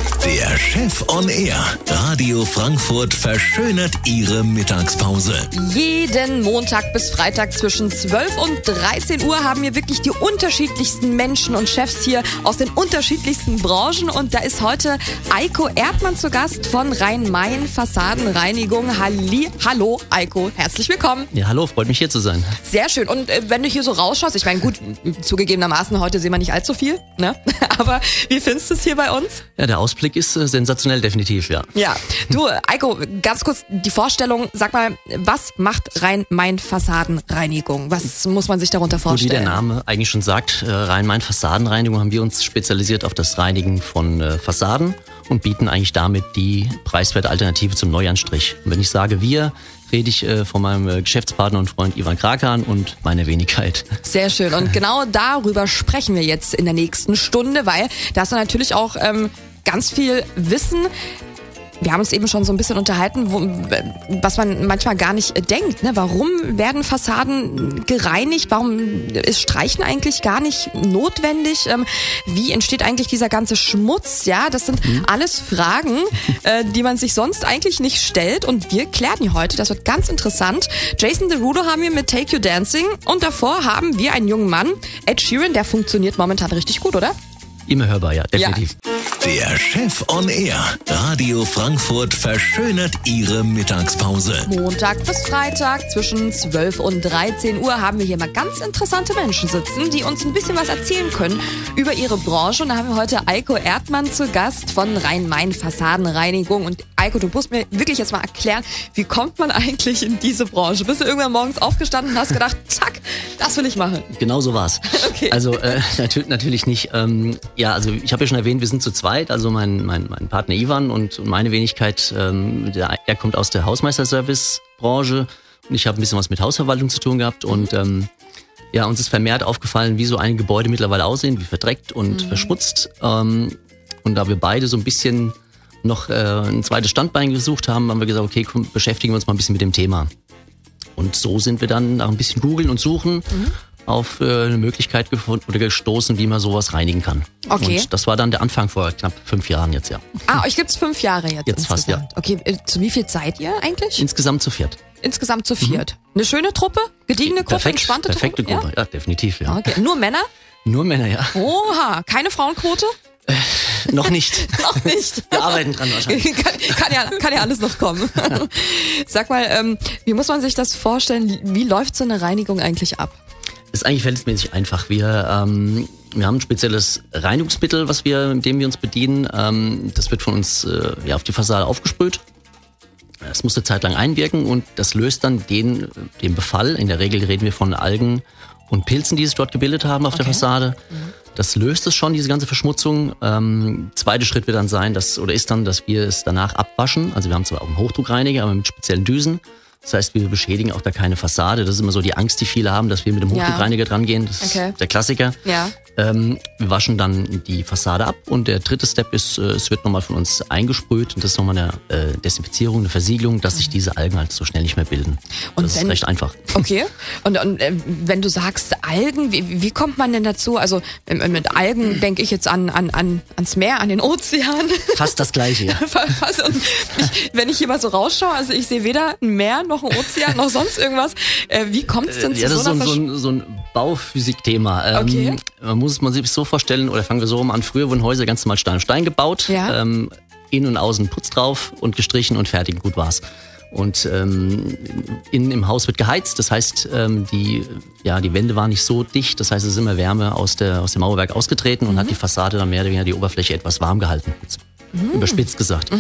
Der Chef on Air. Radio Frankfurt verschönert Ihre Mittagspause. Jeden Montag bis Freitag zwischen 12 und 13 Uhr haben wir wirklich die unterschiedlichsten Menschen und Chefs hier aus den unterschiedlichsten Branchen. Und da ist heute Eiko Erdmann zu Gast von Rhein-Main Fassadenreinigung. Hallo Eiko, herzlich willkommen. Ja, hallo, freut mich hier zu sein. Sehr schön. Und wenn du hier so rausschaust, ich meine, gut, zugegebenermaßen, heute sehen wir nicht allzu viel, ne? Aber wie findest du es hier bei uns? Ja, der Ausblick ist sensationell, definitiv, ja. Ja, du, Eiko, ganz kurz die Vorstellung, sag mal, was macht Rhein-Main Fassadenreinigung? Was muss man sich darunter vorstellen? Wie der Name eigentlich schon sagt, Rhein-Main Fassadenreinigung, haben wir uns spezialisiert auf das Reinigen von Fassaden und bieten eigentlich damit die preiswerte Alternative zum Neuanstrich. Und wenn ich sage wir, rede ich von meinem Geschäftspartner und Freund Ivan Krakan und meiner Wenigkeit. Sehr schön. Und genau darüber sprechen wir jetzt in der nächsten Stunde, weil da hast du natürlich auch ganz viel Wissen. Wir haben uns eben schon so ein bisschen unterhalten, was man manchmal gar nicht denkt. Ne? Warum werden Fassaden gereinigt? Warum ist Streichen eigentlich gar nicht notwendig? Wie entsteht eigentlich dieser ganze Schmutz? Ja, das sind alles Fragen, die man sich sonst eigentlich nicht stellt. Und wir klären die heute. Das wird ganz interessant. Jason Derulo haben wir mit Take You Dancing. Und davor haben wir einen jungen Mann, Ed Sheeran. Der funktioniert momentan richtig gut, oder? Immer hörbar, ja, definitiv. Ja. Der Chef on Air. Radio Frankfurt verschönert Ihre Mittagspause. Montag bis Freitag zwischen 12 und 13 Uhr haben wir hier mal ganz interessante Menschen sitzen, die uns ein bisschen was erzählen können über ihre Branche. Und da haben wir heute Eiko Erdmann zu Gast von Rhein-Main Fassadenreinigung. Und Eiko, du musst mir wirklich jetzt mal erklären, wie kommt man eigentlich in diese Branche? Bist du irgendwann morgens aufgestanden und hast gedacht, zack, das will ich machen? Genau so war's. Okay. Also natürlich nicht. Ja, also ich habe ja schon erwähnt, wir sind zu zweit. Also mein Partner Ivan und meine Wenigkeit, er kommt aus der Hausmeisterservice-Branche und ich habe ein bisschen was mit Hausverwaltung zu tun gehabt. Und ja, uns ist vermehrt aufgefallen, wie so einige Gebäude mittlerweile aussehen, wie verdreckt und verschmutzt. Und da wir beide so ein bisschen noch ein zweites Standbein gesucht haben, haben wir gesagt, okay, komm, beschäftigen wir uns mal ein bisschen mit dem Thema. Und so sind wir dann nach ein bisschen googeln und suchen auf eine Möglichkeit gefunden oder gestoßen, wie man sowas reinigen kann. Okay. Und das war dann der Anfang vor knapp 5 Jahren jetzt, ja. Ah, euch gibt's 5 Jahre jetzt. Jetzt fast, ja. Okay, zu wie viel seid ihr eigentlich? Insgesamt zu viert. Insgesamt zu viert. Eine schöne Truppe? Gediegene Gruppe? Entspannte perfekte Truppe? Gruppe, ja, definitiv, ja. Okay. Nur Männer? Nur Männer, ja. Oha, keine Frauenquote? Noch nicht. Noch nicht. Wir arbeiten dran wahrscheinlich. Kann ja alles noch kommen. Sag mal, wie muss man sich das vorstellen? Wie läuft so eine Reinigung eigentlich ab? Das ist eigentlich verhältnismäßig einfach. Wir haben ein spezielles Reinigungsmittel, mit dem wir uns bedienen. Das wird von uns auf die Fassade aufgesprüht. Das muss eine Zeit lang einwirken und das löst dann den Befall. In der Regel reden wir von Algen und Pilzen, die sich dort gebildet haben auf der Fassade. Das löst es schon, diese ganze Verschmutzung. Zweiter Schritt wird dann sein, dass wir es danach abwaschen. Also wir haben zwar auch einen Hochdruckreiniger, aber mit speziellen Düsen. Das heißt, wir beschädigen auch da keine Fassade. Das ist immer so die Angst, die viele haben, dass wir mit dem Hochdruckreiniger dran gehen. Das ist der Klassiker. Ja. Wir waschen dann die Fassade ab und der dritte Step ist, es wird nochmal von uns eingesprüht und das ist nochmal eine Desinfizierung, eine Versiegelung, dass sich diese Algen halt so schnell nicht mehr bilden. Und das ist recht einfach. Okay. Und wenn du sagst Algen, wie kommt man denn dazu? Also mit Algen denke ich jetzt ans Meer, an den Ozean. Fast das Gleiche, ja. Fast. Und wenn ich hier mal so rausschaue, also ich sehe weder ein Meer noch ein Ozean noch sonst irgendwas. Wie kommt es denn zu so einer das ist so ein Bauphysik-Thema. Okay. Man muss sich so vorstellen, oder fangen wir so rum an, früher wurden Häuser ganz normal Stein auf Stein gebaut, innen und außen Putz drauf und gestrichen und fertig, gut war's. Und innen im Haus wird geheizt, das heißt, die Wände waren nicht so dicht, das heißt, es ist immer Wärme aus dem Mauerwerk ausgetreten und hat die Fassade dann mehr oder weniger die Oberfläche etwas warm gehalten, überspitzt gesagt.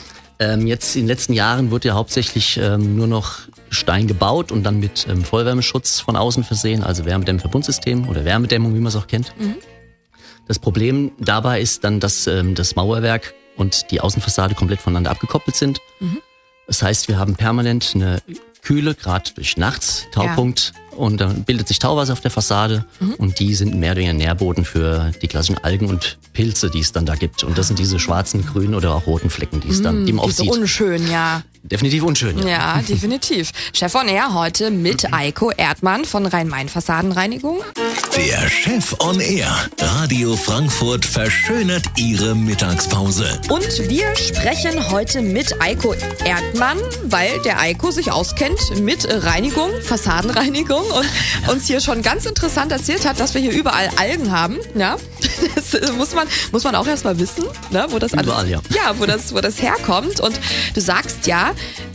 Jetzt in den letzten Jahren wird ja hauptsächlich nur noch Stein gebaut und dann mit Vollwärmeschutz von außen versehen, also Wärmedämmverbundsystem oder Wärmedämmung, wie man es auch kennt. Das Problem dabei ist dann, dass das Mauerwerk und die Außenfassade komplett voneinander abgekoppelt sind. Das heißt, wir haben permanent eine Kühle, gerade durch nachts, Taupunkt, und dann bildet sich Tauwasser auf der Fassade und die sind mehr oder weniger Nährboden für die klassischen Algen und Pilze, die es dann da gibt. Und das sind diese schwarzen, grünen oder auch roten Flecken, die man auch sieht. Unschön, ja. definitiv unschön. Ja, definitiv. Chef on Air heute mit Eiko Erdmann von Rhein-Main-Fassadenreinigung. Der Chef on Air. Radio Frankfurt verschönert Ihre Mittagspause. Und wir sprechen heute mit Eiko Erdmann, weil der Eiko sich auskennt mit Reinigung, Fassadenreinigung und uns hier schon ganz interessant erzählt hat, dass wir hier überall Algen haben. Ja, das muss man auch erstmal wissen, ne, wo das überall, alles, ja, wo das herkommt. Und du sagst ja,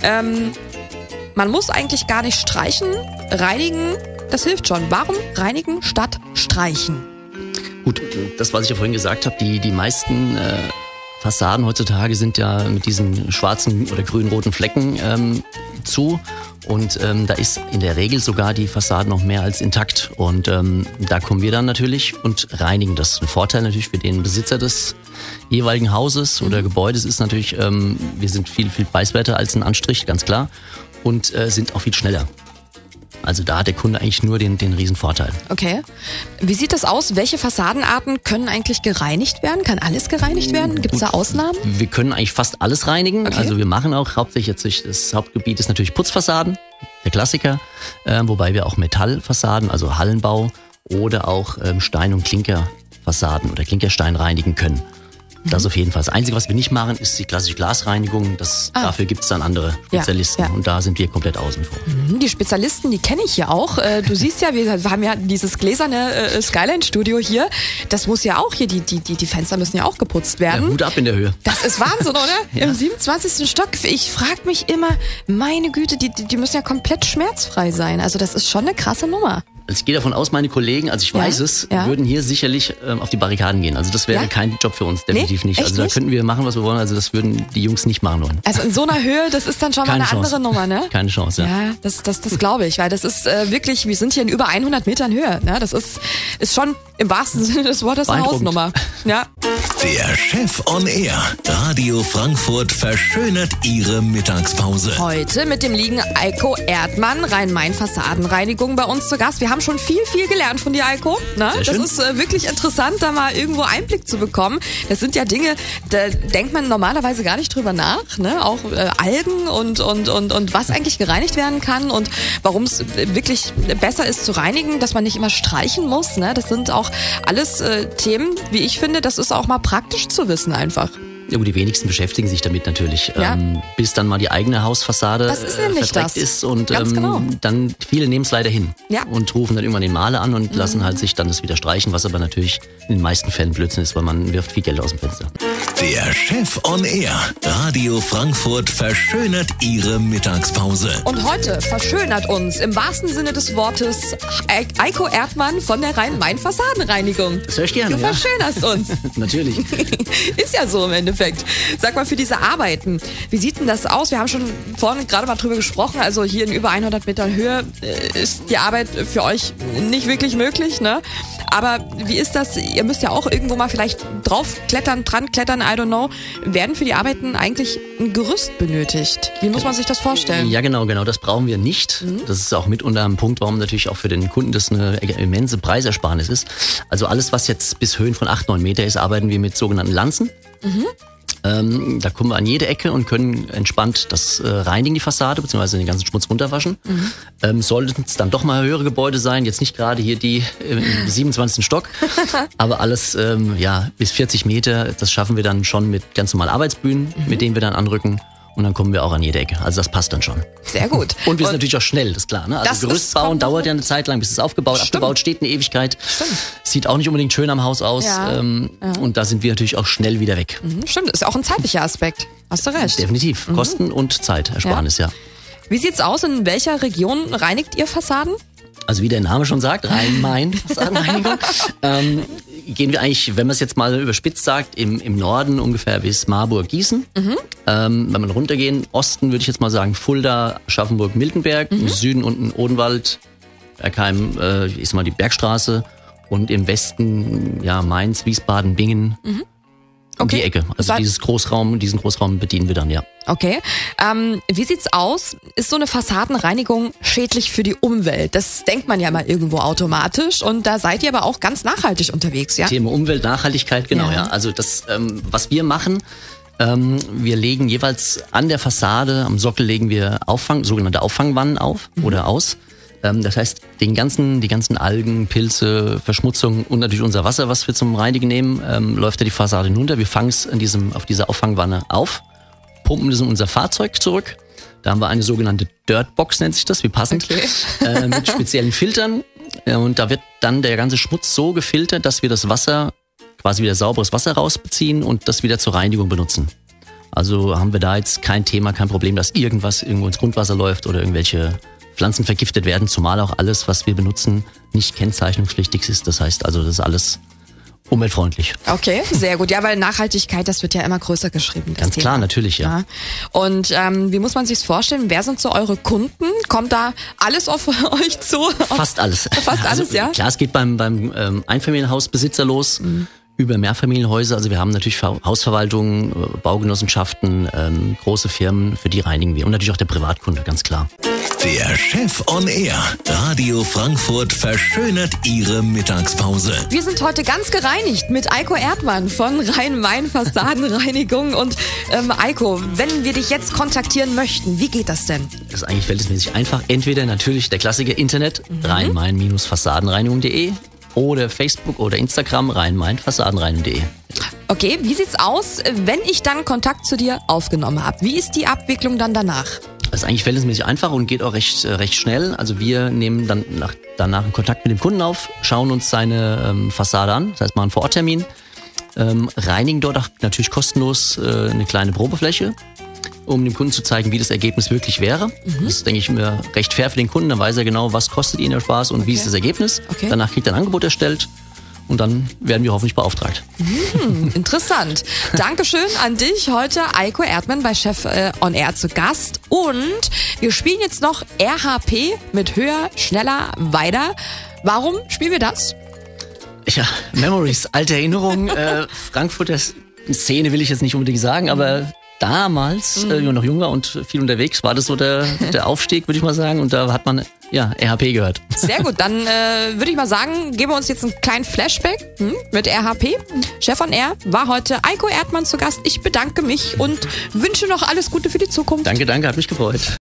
man muss eigentlich gar nicht streichen, reinigen, das hilft schon. Warum reinigen statt streichen? Gut, das, was ich ja vorhin gesagt habe, die meisten Fassaden heutzutage sind ja mit diesen schwarzen oder grün-roten Flecken zu. Und da ist in der Regel sogar die Fassade noch mehr als intakt. Und da kommen wir dann natürlich und reinigen das. Ein Vorteil natürlich für den Besitzer des jeweiligen Hauses oder Gebäudes ist natürlich, wir sind viel, viel preiswerter als ein Anstrich, ganz klar. Und sind auch viel schneller. Also da hat der Kunde eigentlich nur den riesen Vorteil. Okay. Wie sieht das aus? Welche Fassadenarten können eigentlich gereinigt werden? Kann alles gereinigt werden? Gibt es da Ausnahmen? Wir können eigentlich fast alles reinigen. Okay. Also wir machen auch hauptsächlich jetzt, das Hauptgebiet ist natürlich Putzfassaden, der Klassiker. Wobei wir auch Metallfassaden, also Hallenbau oder auch Stein- und Klinkerfassaden oder Klinkerstein reinigen können. Das auf jeden Fall. Das Einzige, was wir nicht machen, ist die klassische Glasreinigung. Dafür gibt es dann andere Spezialisten. Ja. Und da sind wir komplett außen vor. Die Spezialisten, die kenne ich ja auch. Du siehst ja, wir haben ja dieses gläserne Skyline-Studio hier. Das muss ja auch hier, die Fenster müssen ja auch geputzt werden. Ja, Hut ab in der Höhe. Das ist Wahnsinn, oder? Ja. Im 27. Stock. Ich frage mich immer, meine Güte, die müssen ja komplett schmerzfrei sein. Also das ist schon eine krasse Nummer. Also ich gehe davon aus, meine Kollegen, also ich weiß es, würden hier sicherlich auf die Barrikaden gehen. Also das wäre kein Job für uns, definitiv nicht. Also da könnten wir machen, was wir wollen. Also das würden die Jungs nicht machen wollen. Also in so einer Höhe, das ist dann schon Keine mal eine Chance. andere Nummer, ne? Keine Chance, ja. Ja, das glaube ich, weil das ist wirklich, wir sind hier in über 100 Metern Höhe. Ne? Das ist schon im wahrsten Sinne des Wortes eine Hausnummer. Ja. Der Chef on Air. Radio Frankfurt verschönert Ihre Mittagspause. Heute mit dem lieben Eiko Erdmann, Rhein-Main-Fassadenreinigung bei uns zu Gast. Wir haben schon viel gelernt von dir, Eiko. Ne? Sehr schön. Das ist wirklich interessant, da mal irgendwo Einblick zu bekommen. Das sind ja Dinge, da denkt man normalerweise gar nicht drüber nach. Ne? Auch Algen und was eigentlich gereinigt werden kann und warum es wirklich besser ist zu reinigen, dass man nicht immer streichen muss. Ne? Das sind auch alles Themen, wie ich finde, das ist auch mal praktisch zu wissen einfach. Ja gut, die wenigsten beschäftigen sich damit natürlich, Ja. bis dann mal die eigene Hausfassade Das ist nämlich verdreckt das. ist und Ganz genau. dann viele nehmen es leider hin Ja. und rufen dann irgendwann den Maler an und lassen halt sich dann das wieder streichen, was aber natürlich in den meisten Fällen Blödsinn ist, weil man wirft viel Geld aus dem Fenster. Der Chef on Air. Radio Frankfurt verschönert Ihre Mittagspause. Und heute verschönert uns im wahrsten Sinne des Wortes Eiko Erdmann von der Rhein-Main-Fassadenreinigung. Das höre ich gerne, Du ja. verschönerst uns. Natürlich. Ist ja so im Endeffekt. Sag mal, für diese Arbeiten, wie sieht denn das aus? Wir haben schon vorhin gerade mal drüber gesprochen, also hier in über 100 Metern Höhe ist die Arbeit für euch nicht wirklich möglich, ne? Aber wie ist das? Ihr müsst ja auch irgendwo mal vielleicht draufklettern, dran klettern, I don't know. Werden für die Arbeiten eigentlich ein Gerüst benötigt? Wie muss man sich das vorstellen? Ja, genau, das brauchen wir nicht. Das ist auch mitunter ein Punkt, warum natürlich auch für den Kunden das eine immense Preisersparnis ist. Also alles, was jetzt bis Höhen von 8-9 Meter ist, arbeiten wir mit sogenannten Lanzen. Da kommen wir an jede Ecke und können entspannt das reinigen, die Fassade, beziehungsweise den ganzen Schmutz runterwaschen. Sollten es dann doch mal höhere Gebäude sein, jetzt nicht gerade hier die im 27. Stock, aber alles bis 40 Meter, das schaffen wir dann schon mit ganz normalen Arbeitsbühnen, mit denen wir dann anrücken. Und dann kommen wir auch an jede Ecke. Also das passt dann schon. Sehr gut. Und wir sind natürlich auch schnell, das ist klar. Ne? Also Gerüst bauen dauert ja eine Zeit lang, bis es aufgebaut, abgebaut, steht eine Ewigkeit. Stimmt. Sieht auch nicht unbedingt schön am Haus aus. Ja. Und da sind wir natürlich auch schnell wieder weg. Stimmt, ist auch ein zeitlicher Aspekt. Hast du recht. Definitiv. Kosten und Zeitersparnis, ja. Wie sieht's aus? In welcher Region reinigt ihr Fassaden? Also wie der Name schon sagt, Rhein-Main-Fassadenreinigung, gehen wir eigentlich, wenn man es jetzt mal überspitzt sagt, im Norden ungefähr bis Marburg, Gießen. Wenn wir runtergehen, Osten würde ich jetzt mal sagen Fulda, Schaffenburg, Miltenberg, im Süden unten Odenwald, Bergheim, ist mal die Bergstraße und im Westen Mainz, Wiesbaden, Bingen. Um die Ecke. Also diesen Großraum bedienen wir dann, ja. Okay. Wie sieht's aus? Ist so eine Fassadenreinigung schädlich für die Umwelt? Das denkt man ja mal irgendwo automatisch und da seid ihr aber auch ganz nachhaltig unterwegs, ja? Thema Umwelt, Nachhaltigkeit, genau, ja. Also das, was wir machen, Wir legen jeweils an der Fassade, am Sockel legen wir sogenannte Auffangwannen auf oder aus. Das heißt, die ganzen Algen, Pilze, Verschmutzung und natürlich unser Wasser, was wir zum Reinigen nehmen, läuft ja die Fassade hinunter. Wir fangen es auf dieser Auffangwanne auf, pumpen es in unser Fahrzeug zurück. Da haben wir eine sogenannte Dirtbox, nennt sich das, wie passend, mit speziellen Filtern. Und da wird dann der ganze Schmutz so gefiltert, dass wir das Wasser, quasi wieder sauberes Wasser rausbeziehen und das wieder zur Reinigung benutzen. Also haben wir da jetzt kein Thema, kein Problem, dass irgendwas irgendwo ins Grundwasser läuft oder irgendwelche Pflanzen vergiftet werden, zumal auch alles, was wir benutzen, nicht kennzeichnungspflichtig ist. Das heißt also, das ist alles umweltfreundlich. Okay, sehr gut. Ja, weil Nachhaltigkeit, das wird ja immer größer geschrieben. Ganz Thema. Klar, natürlich, ja. Und wie muss man sich's vorstellen? Wer sind so eure Kunden? Kommt da alles auf euch zu? Fast alles. Fast alles, also, ja? Klar, es geht beim Einfamilienhausbesitzer los, über Mehrfamilienhäuser. Also wir haben natürlich Hausverwaltungen, Baugenossenschaften, große Firmen, für die reinigen wir. Und natürlich auch der Privatkunde, ganz klar. Der Chef on Air. Radio Frankfurt verschönert Ihre Mittagspause. Wir sind heute ganz gereinigt mit Eiko Erdmann von Rhein-Main Fassadenreinigung. Und Eiko, wenn wir dich jetzt kontaktieren möchten, wie geht das denn? Das ist eigentlich verhältnismäßig einfach. Entweder natürlich der Klassiker Internet, rhein-main-fassadenreinigung.de oder Facebook oder Instagram, rhein-main-fassadenreinigung.de. Okay, wie sieht's aus, wenn ich dann Kontakt zu dir aufgenommen habe? Wie ist die Abwicklung dann danach? Das ist eigentlich verhältnismäßig einfach und geht auch recht schnell. Also wir nehmen dann danach einen Kontakt mit dem Kunden auf, schauen uns seine Fassade an, das heißt machen einen Vororttermin, reinigen dort auch natürlich kostenlos eine kleine Probefläche, um dem Kunden zu zeigen, wie das Ergebnis wirklich wäre. Das ist, denke ich, immer recht fair für den Kunden, dann weiß er genau, was kostet ihn der Spaß und wie ist das Ergebnis. Danach kriegt er ein Angebot erstellt. Und dann werden wir hoffentlich beauftragt. Interessant. Dankeschön an dich. Heute Eiko Erdmann bei Chef on Air zu Gast. Und wir spielen jetzt noch RHP mit höher, schneller, weiter. Warum spielen wir das? Ja, Memories, alte Erinnerungen. Frankfurter Szene will ich jetzt nicht unbedingt sagen, aber damals, wie man noch jung war und viel unterwegs, war das so der Aufstieg, würde ich mal sagen. Und da hat man RHP gehört. Sehr gut, dann würde ich mal sagen, geben wir uns jetzt einen kleinen Flashback mit RHP. Chef on Air war heute Eiko Erdmann zu Gast. Ich bedanke mich und wünsche noch alles Gute für die Zukunft. Danke, hat mich gefreut.